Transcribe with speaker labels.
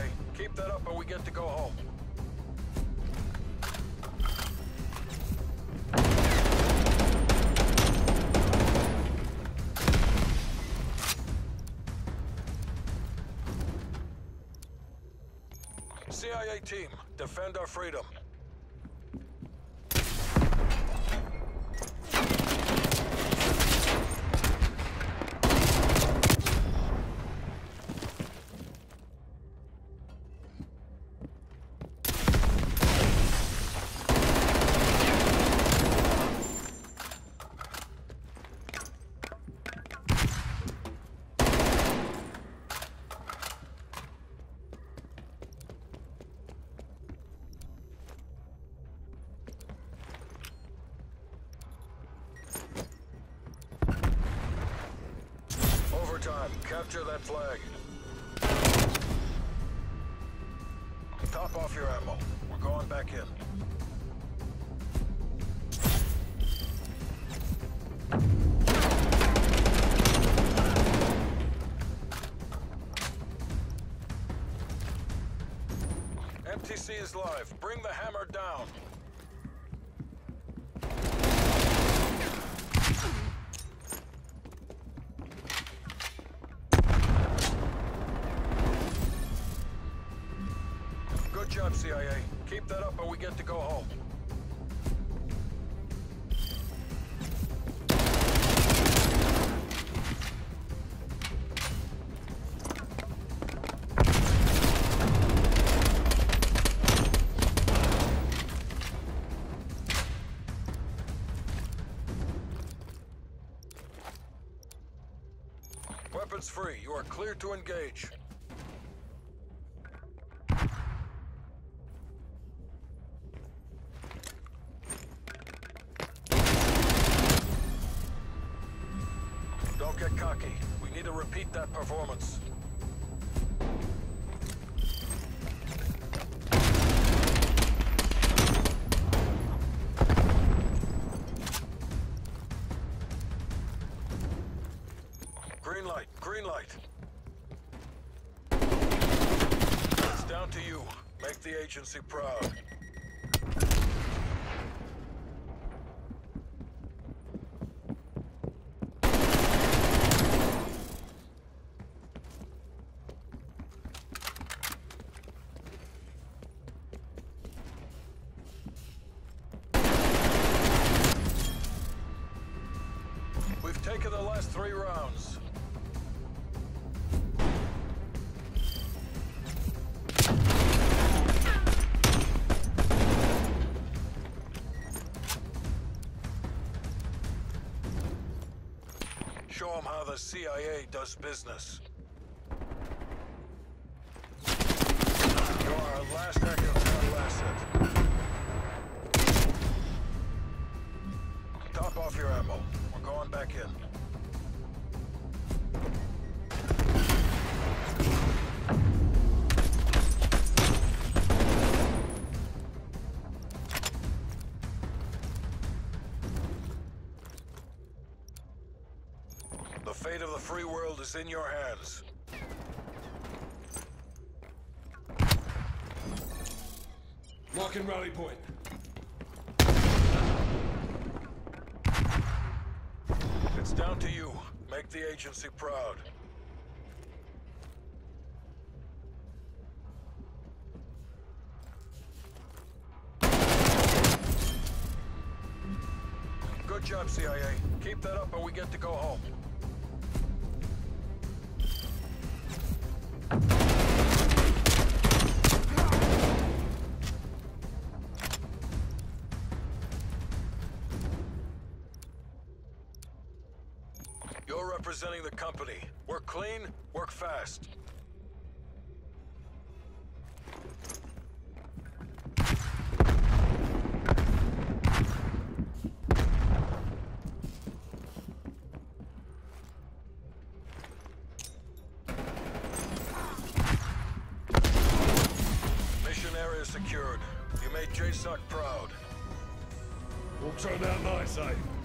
Speaker 1: CIA. Keep that up and we get to go home. CIA team, defend our freedom. Overtime, capture that flag. Top off your ammo. We're going back in. MTC is live. Bring the hammer down. Good job, CIA. Keep that up and we get to go home. Weapons free. You are clear to engage. Don't get cocky. We need to repeat that performance. Green light, green light. It's down to you. Make the agency proud. We've taken the last 3 rounds. Show them how the CIA does business. You're our last active battle asset. Top off your ammo. We're going back in. The fate of the free world is in your hands.
Speaker 2: Marking rally point.
Speaker 1: It's down to you. Make the agency proud. Good job, CIA. Keep that up and we get to go home. You're representing the company. Work clean, work fast. Mission area secured. You made JSOC proud.
Speaker 2: All turned out nice, eh?